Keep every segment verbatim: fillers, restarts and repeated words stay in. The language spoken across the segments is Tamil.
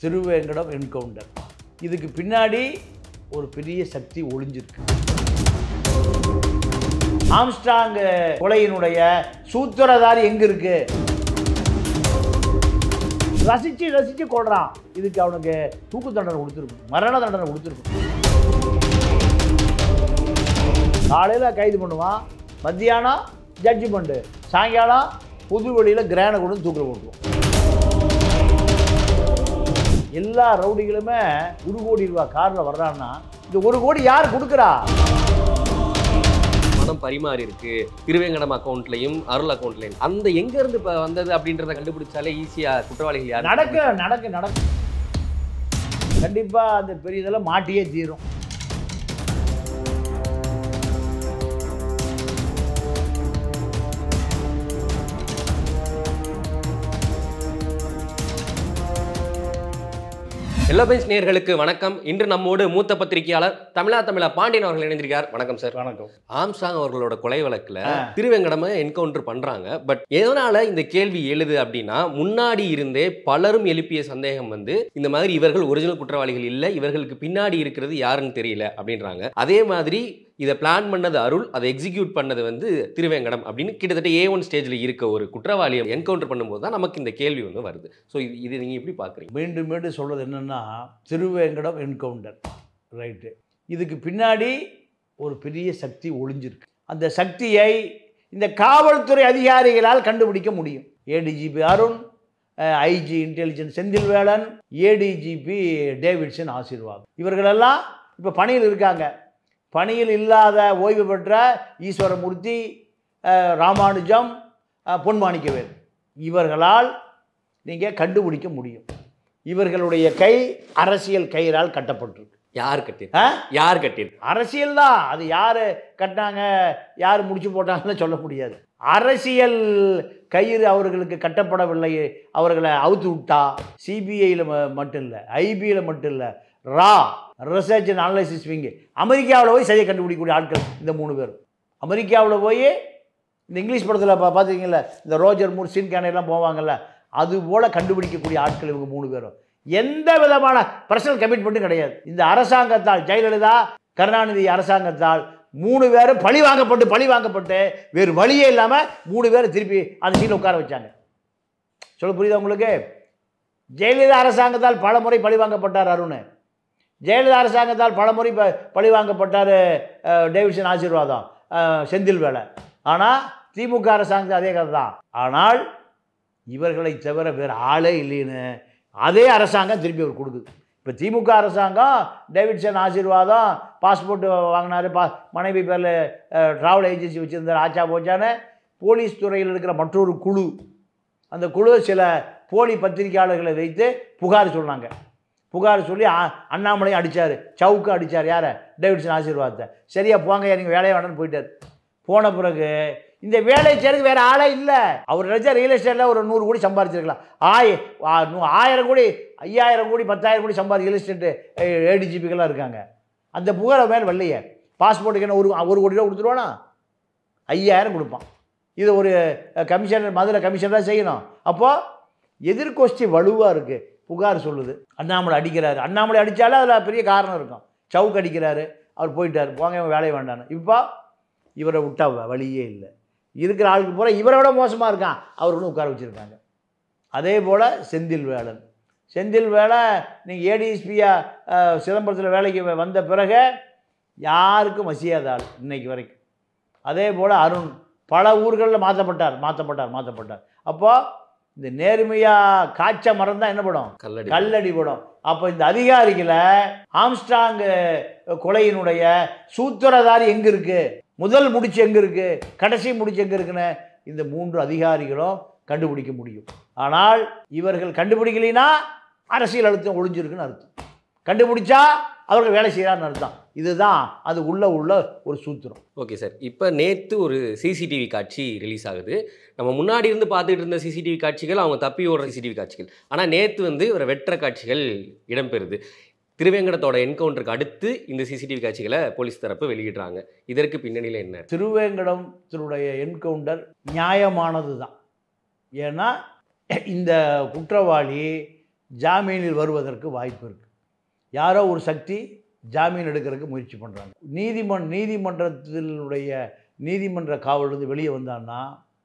திருவேங்கடம் என்கவுண்டர். இதுக்கு பின்னாடி ஒரு பெரிய சக்தி ஒளிஞ்சிருக்கு. ஆம்ஸ்ட்ராங் கொலையினுடைய சூத்திரதாரி எங்க இருக்கு? ரசிச்சு ரசிச்சு கொள்றான். இதுக்கு அவனுக்கு தூக்கு தண்டனை கொடுத்துருக்கும், மரண தண்டனை கொடுத்துருக்கும். காலையில் கைது பண்ணுவான், மத்தியானம் ஜட்ஜ்மெண்ட்டு, சாயங்காலம் புது வழியில் கிரானை கொண்டு தூக்கில் போட்டுருவோம். எல்லா ரவுடிகளுமே ஒரு கோடி ரூபா காரில் வர்றான்னா இந்த ஒரு கோடி யார் கொடுக்குறா? பணம் பரிமாறி இருக்கு திருவேங்கடம் அக்கௌண்ட்லையும் அருள் அக்கௌண்ட்லையும். அந்த எங்க இருந்து இப்போ வந்தது அப்படின்றத கண்டுபிடிச்சாலே ஈஸியா குற்றவாளிகள் யார் நடக்க நடக்க நடக்க கண்டிப்பாக அந்த பெரிய இதெல்லாம் மாட்டியே தீரும். எல்லா பெஞ்ச் நேயர்களுக்கு வணக்கம். இன்று நம்மோடு மூத்த பத்திரிகையாளர் தமிழா தமிழா பாண்டியன் அவர்கள் இணைந்திருக்கார். வணக்கம் சார். வணக்கம். ஆம்ஸ்ட்ராங் அவர்களோட கொலை வழக்குல திருவேங்கடமை என்கவுண்டர் பண்றாங்க. பட் எதனால இந்த கேள்வி எழுது அப்படின்னா, முன்னாடி இருந்தே பலரும் எழுப்பிய சந்தேகம் வந்து இந்த மாதிரி இவர்கள் ஒரிஜினல் குற்றவாளிகள் இல்லை, இவர்களுக்கு பின்னாடி இருக்கிறது யாருன்னு தெரியல அப்படின்றாங்க. அதே மாதிரி இதை பிளான் பண்ணது அருள், அதை எக்ஸிக்யூட் பண்ணது வந்து திருவேங்கடம் அப்படின்னு கிட்டத்தட்ட ஏ ஒன் ஸ்டேஜில் இருக்க ஒரு குற்றவாளியை என்கவுண்டர் பண்ணும்போது தான் நமக்கு இந்த கேள்வி வந்து வருது. ஸோ இது இது நீங்கள் எப்படி பார்க்குறீங்க? மீண்டும் மீண்டும் சொல்கிறது என்னென்னா, திருவேங்கடம் என்கவுண்டர் ரைட்டு. இதுக்கு பின்னாடி ஒரு பெரிய சக்தி ஒளிஞ்சிருக்கு. அந்த சக்தியை இந்த காவல்துறை அதிகாரிகளால் கண்டுபிடிக்க முடியும். ADGP Arun, IG intelligence Senthilvelan, ADGP Davidson Asirvatham, இவர்களெல்லாம் இப்போ பணியில் இருக்காங்க. பணியில் இல்லாத ஓய்வு பெற்ற ஈஸ்வரமூர்த்தி, ராமானுஜம், பொன்மாணிக்கவேல், இவர்களால் நீங்கள் கண்டுபிடிக்க முடியும். இவர்களுடைய கை அரசியல் கயிறால் கட்டப்பட்டிருக்கு. யார் கட்டி யார் கட்டி அரசியல் தான். அது யார் கட்டினாங்க, யார் முடிச்சு போட்டாங்கன்னு சொல்ல முடியாது. அரசியல் கயிறு அவர்களுக்கு கட்டப்படவில்லை. அவர்களை அவுத்து விட்டா சிபிஐயில் மட்டும் இல்லை, ஐபியில் மட்டும் இல்லை, ரா ரிசர்ச் அண்ட் அனலைசிஸ் விங்கு, அமெரிக்காவில் போய் சரியை கண்டுபிடிக்கக்கூடிய ஆட்கள் இந்த மூணு பேர். அமெரிக்காவில் போய் இந்த இங்கிலீஷ் படத்தில் பா பார்த்துக்கிங்கள இந்த ரோஜர் மூர் சீன் கேனையெல்லாம் போவாங்கள்ல, அது போல் கண்டுபிடிக்கக்கூடிய ஆட்கள் இவங்க மூணு பேரும். எந்த விதமான பர்சனல் கமிட்மெண்ட்டும் கிடையாது. இந்த அரசாங்கத்தால், ஜெயலலிதா கருணாநிதி அரசாங்கத்தால் மூணு பேரும் பழி வாங்கப்பட்டு பழி வாங்கப்பட்டு வேறு வழியே இல்லாமல் மூணு பேரும் திருப்பி அந்த சீட்டில் உட்கார வச்சாங்க. சொல்ல புரியுதா உங்களுக்கு? ஜெயலலிதா அரசாங்கத்தால் பல முறை பழி வாங்கப்பட்டார் அருண். ஜெயலலிதா அரசாங்கத்தால் பல முறை பழி வாங்கப்பட்டார் டேவிட்சன் ஆசீர்வாதம், செந்தில்வேலை. ஆனால் திமுக அரசாங்கம் அதே கதை தான். ஆனால் இவர்களை தவிர வேறு ஆளே இல்லைன்னு அதே அரசாங்கம் திருப்பி அவர் கொடுக்குது. இப்போ திமுக அரசாங்கம் டேவிட்சன் ஆசீர்வாதம் பாஸ்போர்ட் வாங்கினார், பா மனைவி பேரில் ட்ராவல் ஏஜென்சி வச்சுருந்தார், ஆச்சா போச்சான்னு போலீஸ் துறையில் இருக்கிற மற்றொரு குழு, அந்த குழு சில போலி பத்திரிகையாளர்களை வைத்து புகார் சொன்னாங்க. புகார் சொல்லி அண்ணாமலையும் அடித்தார், சவுக்கு அடித்தார். யாரை? டேவிட்சன் ஆசீர்வாதத்தை. சரியா போங்க, நீங்கள் வேலையை வேண்டான்னு போயிட்டார். போன பிறகு இந்த வேலை செய்யறதுக்கு வேறு ஆளே இல்லை. அவர் நினச்சா ரியல் எஸ்டேட்டில் ஒரு நூறு கோடி சம்பாதிச்சிருக்கலாம். ஆய ஆயிரம் கோடி ஐயாயிரம் கோடி பத்தாயிரம் கோடி சம்பாதி ரியல் எஸ்டேட்டு ஏடிஜிபிக்கெல்லாம் இருக்காங்க. அந்த புகாரை மேலே வரலையே. பாஸ்போர்ட்டுக்கு என்ன ஒரு ஒரு கோடி ரூபா கொடுத்துருவானா? ஐயாயிரம் கொடுப்பான். இது ஒரு கமிஷனர், மதுரை கமிஷனராக செய்யணும். அப்போது எதிர்கொஸ்டி வலுவாக இருக்குது. புகார் சொல்லுது அண்ணாமலை அடிக்கிறாரு. அண்ணாமலை அடித்தாலே அதில் பெரிய காரணம் இருக்கும். சவுக்கு அடிக்கிறாரு, அவர் போயிட்டார், போங்க வேலையை வேண்டான்னு. இப்போ இவரை விட்டா வழியே இல்லை. இருக்கிற ஆளுக்கு பூரா இவரை விட மோசமாக இருக்கான், அவர்களும் உட்கார வச்சுருக்காங்க. அதே போல் செந்தில்வேலன், செந்தில்வேலை நீங்கள் ஏடிஎஸ்பியாக சிதம்பரத்தில் வேலைக்கு வந்த பிறகு யாருக்கும் வசியாத ஆள் இன்னைக்கு வரைக்கும். அதே போல் அருண் பல ஊர்களில் மாற்றப்பட்டார் மாற்றப்பட்டார் மாற்றப்பட்டார் அப்போது இந்த நேர்மையாக காய்ச்ச மரம் தான் என்ன படம்? கல்லடி கல்லடி படம். அப்போ இந்த அதிகாரிகளை ஆம்ஸ்ட்ராங் கொலையினுடைய சூத்திரதாரி எங்கே இருக்குது, முதல் முடிச்சு எங்கே இருக்குது, கடைசி முடிச்சு எங்கே இருக்குன்னு இந்த மூன்று அதிகாரிகளும் கண்டுபிடிக்க முடியும். ஆனால் இவர்கள் கண்டுபிடிக்கலைன்னா அரசியல் அழுத்தம் ஒளிஞ்சிருக்குன்னு அர்த்தம். கண்டுபிடிச்சா அவர்கள் வேலை செய்கிறான்னு அர்த்தம். இதுதான் அது உள்ள உள்ள ஒரு சூத்திரம். Okay sir. இப்போ நேற்று ஒரு சிசிடிவி காட்சி ரிலீஸ் ஆகுது. நம்ம முன்னாடி இருந்து பார்த்துட்டு இருந்த சிசிடிவி காட்சிகள் அவங்க தப்பி ஓடுற சிசிடிவி காட்சிகள். ஆனால் நேற்று வந்து ஒரு வெற்ற காட்சிகள் இடம்பெறுது. திருவேங்கடத்தோட என்கவுண்டருக்கு அடுத்து இந்த சிசிடிவி காட்சிகளை போலீஸ் தரப்பு வெளியிடுறாங்க. இதற்கு பின்னணியில் என்ன? திருவேங்கடத்தினுடைய என்கவுண்டர் நியாயமானது தான். ஏன்னா இந்த குற்றவாளி ஜாமீனில் வருவதற்கு வாய்ப்பு இருக்குது. யாரோ ஒரு சக்தி ஜாமீன் எடுக்கிறதுக்கு முயற்சி பண்ணுறாங்க. நீதிமன் நீதிமன்றத்தினுடைய நீதிமன்ற காவலிருந்து வெளியே வந்தான்னா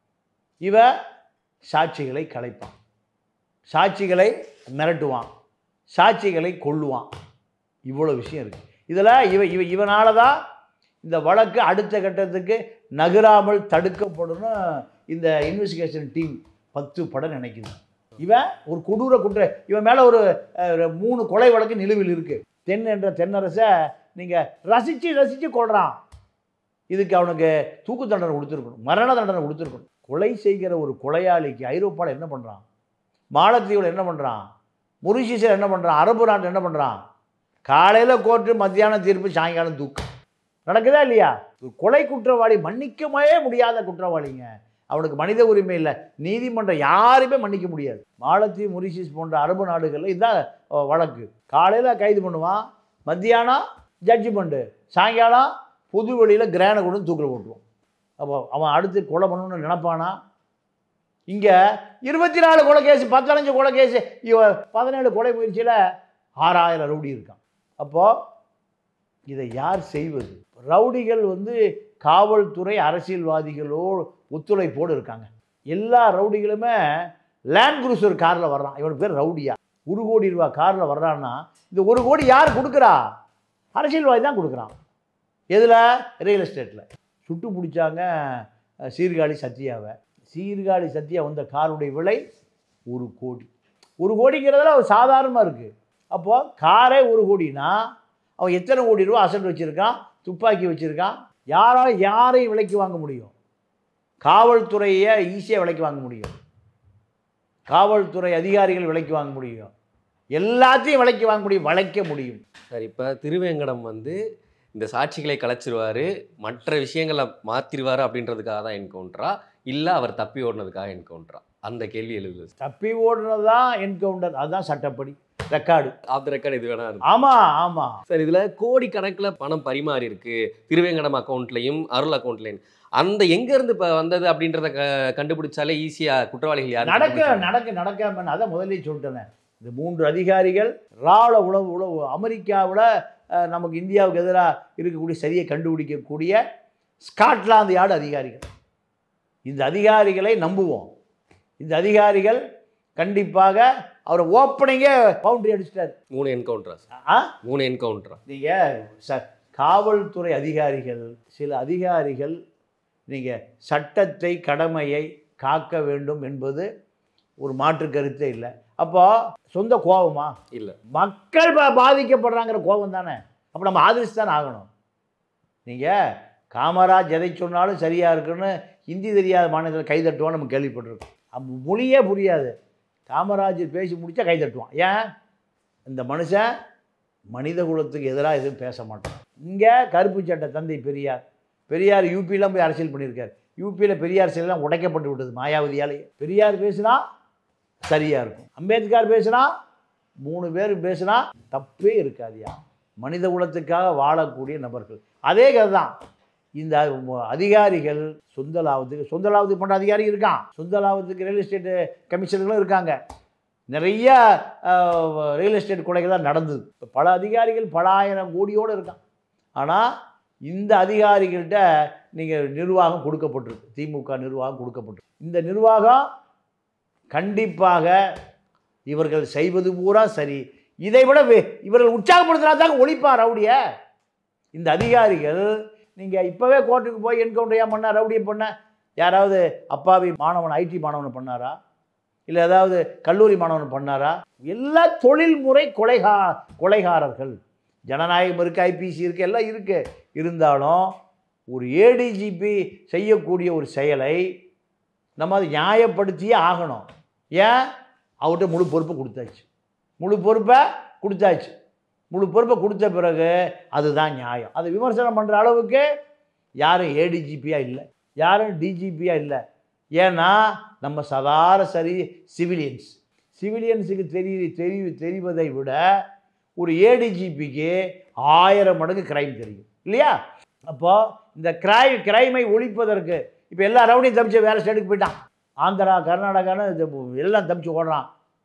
இவ சாட்சிகளை கலைப்பான், சாட்சிகளை மிரட்டுவான், சாட்சிகளை கொல்லுவான். இவ்வளோ விஷயம் இருக்குது இதில். இவ இவ இவனால தான் இந்த வழக்கு அடுத்த கட்டத்துக்கு நகராமல் தடுக்கப்படும் இந்த இன்வெஸ்டிகேஷன் டீம் பத்து படம் நினைக்குது. இவன் ஒரு கொடூர குற்ற இவன் மேலே ஒரு மூணு கொலை வழக்கு நிலுவில் இருக்குது. தென் என்ற தென்னரசை நீங்கள் ரசித்து ரசித்து கொள்கிறான். இதுக்கு அவனுக்கு தூக்கு தண்டனை கொடுத்துருக்கணும், மரண தண்டனை கொடுத்துருக்கணும். கொலை செய்கிற ஒரு கொலையாளிக்கு ஐரோப்பாவில் என்ன பண்ணுறான், மாலத்தீவில் என்ன பண்ணுறான், மொரிஷியஸில் என்ன பண்ணுறான், அரபு நாட்டில் என்ன பண்ணுறான்? காலையில் கோர்ட்டு, மத்தியானம் தீர்ப்பு, சாயங்காலம் தூக்கம். நடக்குதா இல்லையா? கொலை குற்றவாளி மன்னிக்கவே முடியாத குற்றவாளிங்க. அவனுக்கு மனித உரிமை இல்லை, நீதிமன்றம் யாருமே மன்னிக்க முடியாது. மாலத்தீவு, மொரிஷியஸ் போன்ற அரபு நாடுகளில் இதுதான் வழக்கு. காலையில் கைது பண்ணுவான், மத்தியானம் ஜட்ஜ்மெண்ட்டு, சாயங்காலம் பொது வெளியில் கிரானை கொண்டு தூக்கில் போட்டுருவான். அப்போ அவன் அடுத்து கொலை பண்ணணும்னு நினைப்பானா? இங்கே இருபத்தி நாலு கொலை கேஸு, பத்தஞ்சு கொலை கேஸு, இவ பதினேழு கொலை முயற்சியில் ஆறாயிரம் ரவுடி இருக்கான். அப்போது இதை யார் செய்வது? ரவுடிகள் வந்து காவல்துறை அரசியல்வாதிகளோடு ஒத்துழைப்போடு இருக்காங்க. எல்லா ரவுடிகளுமே லேண்ட் குரூசர் காரில் வர்றான். இவனுக்கு பேர் ரவுடியா? ஒரு கோடி ரூபா காரில் வர்றான்னா இந்த ஒரு கோடி யார் கொடுக்குறா? அரசியல்வாதி தான் கொடுக்குறான். எதில்? ரியல் எஸ்டேட்டில். சுட்டு பிடிச்சாங்க சீர்காழி சத்யாவை. சீர்காழி சத்யா வந்த காருடைய விலை ஒரு கோடி. ஒரு கோடிங்கிறதுல அவன் சாதாரணமாக இருக்குது. அப்போது காரே ஒரு கோடினா அவன் எத்தனை கோடி ரூபா அசட் வச்சுருக்கான், துப்பாக்கி வச்சுருக்கான். யாரால் யாரையும் விலைக்கு வாங்க முடியும்? காவல்துறையை ஈஸியாக விலைக்கு வாங்க முடியும், காவல்துறை அதிகாரிகள் விலைக்கு வாங்க முடியும், எல்லாத்தையும் விலைக்கு வாங்க முடியும், வளைக்க முடியும். சார், இப்போ திருவேங்கடம் வந்து இந்த சாட்சிகளை கலைச்சிருவார், மற்ற விஷயங்களை மாற்றிடுவார் அப்படின்றதுக்காக தான் என்கவுண்டரா, இல்லை அவர் தப்பி ஓடினதுக்காக என்கவுண்டரா? அந்த கேள்வி எழுதுது. தப்பி ஓடுனது தான் என்கவுண்டர், அதுதான் சட்டப்படி ரெக்கார்டு. ஆஃப் ரெக்கார்டு இது வேணா இருக்கு. ஆமாம் ஆமாம் சார், இதில் கோடி கணக்கில் பணம் பரிமாறி இருக்கு திருவேங்கடம் அக்கௌண்ட்லையும் அருள் அக்கௌண்ட்லையும். அந்த எங்கேருந்து இப்போ வந்தது அப்படின்றத க கண்டுபிடிச்சாலே ஈஸியாக குற்றவாளிகள் யார் நடக்க நடக்க நடக்காம அதான் முதலே சொல்லிட்டேன். இந்த மூன்று அதிகாரிகள் ராள உளவு உளவு அமெரிக்காவில் நமக்கு இந்தியாவுக்கு எதிராக இருக்கக்கூடிய சரியை கண்டுபிடிக்கக்கூடிய ஸ்காட்லாந்து யார்டு அதிகாரிகள். இந்த அதிகாரிகளை நம்புவோம். இந்த அதிகாரிகள் கண்டிப்பாக அவரை ஓப்பனிங்கே பவுண்டரி அடிச்சிட்டார். மூணு என்கவுண்டரா சார்? ஆ மூணு என்கவுண்டரா? நீங்கள் சார், காவல்துறை அதிகாரிகள், சில அதிகாரிகள் நீங்கள் சட்டத்தை கடமையை காக்க வேண்டும் என்பது ஒரு மாற்று கருத்தே இல்லை. அப்போ சொந்த கோபமா? இல்லை, மக்கள் பாதிக்கப்படுறாங்கிற கோபம் தானே. அப்போ நம்ம ஆதரிச்சு தானே ஆகணும். நீங்கள் காமராஜ் எதை சொன்னாலும் சரியாக இருக்குன்னு ஹிந்தி தெரியாத மாநிலத்தில் கைதட்டுவான்னு நம்ம கேள்விப்பட்டிருக்கோம். அப்போ மொழியே புரியாது, காமராஜ் பேசி முடித்தா கைதட்டுவான். ஏன்? இந்த மனுஷன் மனித குலத்துக்கு எதிராக எதுவும் பேச மாட்டான். இங்கே கருப்பு சட்டை தந்தை பெரியார், பெரியார் யூபியெலாம் போய் அரசியல் பண்ணியிருக்கார். யூபியில் பெரியார் சிலைலாம் உடைக்கப்பட்டு விட்டது மாயாவதியாலேயே. பெரியார் பேசுனா சரியாக இருக்கும், அம்பேத்கர் பேசுனா, மூணு பேர் பேசுனா தப்பே இருக்காதியா. மனித குலத்துக்காக வாழக்கூடிய நபர்கள். அதே கதை தான் இந்த அதிகாரிகள். சொந்த லாபத்துக்கு சொந்த லாபத்துக்கு பண்ணுற அதிகாரி இருக்கான், சொந்த லாபத்துக்கு ரியல் எஸ்டேட்டு கமிஷனர்களும் இருக்காங்க. நிறைய ரியல் எஸ்டேட் கொலைகள் தான் நடந்தது. இப்போ பல அதிகாரிகள் பல ஆயிரம் கோடியோடு இருக்கான். ஆனால் இந்த அதிகாரிகள்கிட்ட நீங்கள் நிர்வாகம் கொடுக்கப்பட்டிருக்கு, திமுக நிர்வாகம் கொடுக்கப்பட்டிருக்கு. இந்த நிர்வாகம் கண்டிப்பாக இவர்கள் செய்வது பூரா சரி, இதை விட இவர்கள் உற்சாகப்படுத்தினா தாங்க ஒழிப்பார் ரவுடிய. இந்த அதிகாரிகள் நீங்கள் இப்போவே கோர்ட்டுக்கு போய் என்கவுண்டர் ஏன் பண்ணார், ரவுடியை பண்ண யாராவது அப்பாவி மாணவன் ஐடி மாணவனை பண்ணாரா, இல்லை ஏதாவது கல்லூரி மாணவன் பண்ணாரா? எல்லா தொழில்முறை கொலைகா கொலைகாரர்கள். ஜனநாயகம் இருக்குது, ஐபிசி இருக்குது, எல்லாம் இருக்குது. இருந்தாலும் ஒரு ஏடிஜிபி செய்யக்கூடிய ஒரு செயலை நம்ம அதை நியாயப்படுத்தியே ஆகணும். ஏன்? அவர்கிட்ட முழு பொறுப்பை கொடுத்தாச்சு, முழு பொறுப்பை கொடுத்தாச்சு. முழு பொறுப்பை கொடுத்த பிறகு அதுதான் நியாயம். அதை விமர்சனம் பண்ணுற அளவுக்கு யாரும் ஏடிஜிபியாக இல்லை, யாரும் டிஜிபியாக இல்லை. ஏன்னா நம்ம சாதாரண சரி சிவிலியன்ஸ். சிவிலியன்ஸுக்கு தெரிய தெரிய தெரிவதை விட ஒரு ஏடிஜிபிக்கு ஆயிரம் மடங்கு கிரைம் தெரியும் இல்லையா? அப்போது இந்த கிரை கிரைமை ஒழிப்பதற்கு இப்போ எல்லா ரவுடியும் தப்பிச்சு வேறு ஸ்டேட்டுக்கு போயிட்டான். ஆந்திரா, கர்நாடகான்னு எல்லாம் தப்பிச்சு ஓடுறான்.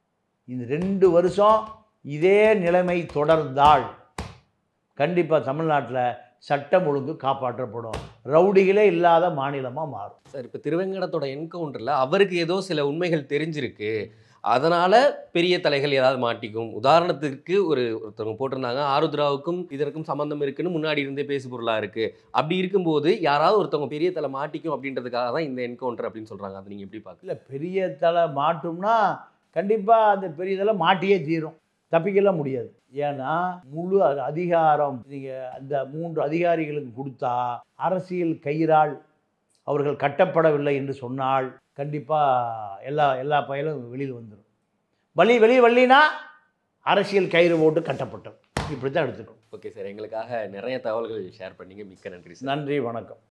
இந்த ரெண்டு வருஷம் இதே நிலைமை தொடர்ந்தால் கண்டிப்பாக தமிழ்நாட்டில் சட்டம் ஒழுங்கு காப்பாற்றப்படும், ரவுடிகளே இல்லாத மாநிலமாக மாறும். சார் இப்போ திருவேங்கடத்தோட என்கவுண்டரில் அவருக்கு ஏதோ சில உண்மைகள் தெரிஞ்சிருக்கு, அதனால பெரிய தலைகள் ஏதாவது மாட்டிக்கும். உதாரணத்துக்கு ஒரு ஒருத்தவங்க போட்டிருந்தாங்க, ஆருத்ராவுக்கும் இதற்கும் சம்பந்தம் இருக்குன்னு முன்னாடி இருந்தே பேசு பொருளா இருக்கு. அப்படி இருக்கும்போது யாராவது ஒருத்தவங்க பெரிய தலை மாட்டிக்கும் அப்படின்றதுக்காக தான் இந்த என்கவுண்டர் அப்படின்னு சொல்றாங்க. அதை நீங்க எப்படி பார்க்கல? இல்லை, பெரிய தலை மாட்டும்னா கண்டிப்பாக அந்த பெரிய தலை மாட்டியே தீரும், தப்பிக்கலாம் முடியாது. ஏன்னா முழு அதிகாரம் நீங்கள் அந்த மூன்று அதிகாரிகளுக்கு கொடுத்தா அரசியல் கயிறால் அவர்கள் கட்டப்படவில்லை என்று சொன்னால் கண்டிப்பாக எல்லா எல்லா பயலும் வெளியில் வந்துடும். வழி வெளியே வள்ளினா அரசியல் கயிறு போட்டு கட்டப்பட்டோம், இப்படி தான் எடுத்துக்கணும். ஓகே சார், எங்களுக்காக நிறைய தகவல்கள் ஷேர் பண்ணீங்க, மிக்க நன்றி சார். நன்றி, வணக்கம்.